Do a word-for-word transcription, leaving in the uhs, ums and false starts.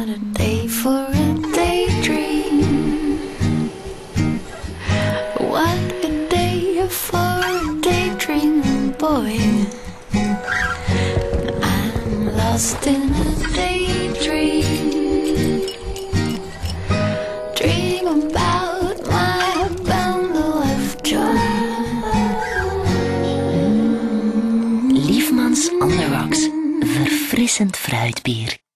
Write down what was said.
a day for a daydream. What a day for a daydream, boy. I'm lost in a daydream. Dream about my bundle of joy. Liefmans on the Rocks. Verfrissend fruitbier.